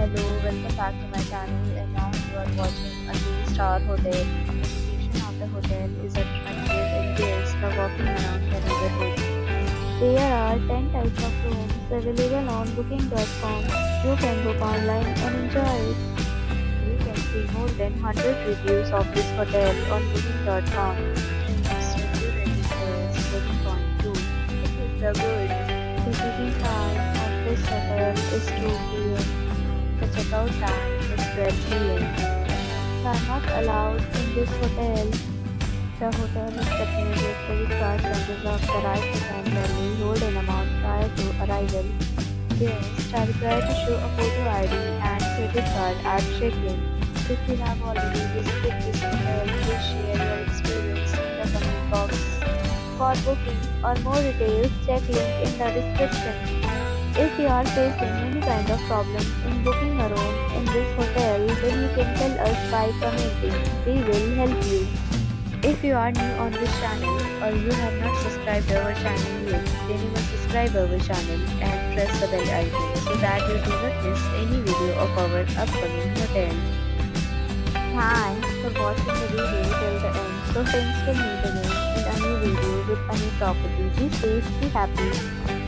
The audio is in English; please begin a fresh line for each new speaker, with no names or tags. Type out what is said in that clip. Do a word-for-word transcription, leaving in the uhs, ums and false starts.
Hello, welcome back to my channel, and now you are watching a two star hotel. The location of the hotel is attractive and guests are walking around the neighborhood. There are ten types of rooms available on booking dot com. You can book online and enjoy it. You can see more than one hundred reviews of this hotel on booking dot com. Its review rating is seven point two. It is the good. The check-in time of this hotel is two p m The checkout time is twelve p m Pets are not allowed in this hotel. The hotel is designated credit cards and reserves the right to temporarily hold an amount prior to arrival. Guests are required to show a photo I D and credit card at check-in. If you have already visited this hotel, please share your experience in the comment box. For booking or more details, check link in the description. If you are facing any kind of problem in booking a room in this hotel, then you can tell us by commenting. We will help you. If you are new on this channel or you have not subscribed our channel yet, then you must subscribe our channel and press the bell icon so that you do not miss any video of our upcoming hotel. Thanks for watching the video till the end. So friends, will meet again in a new video with a new property. Be safe, be happy.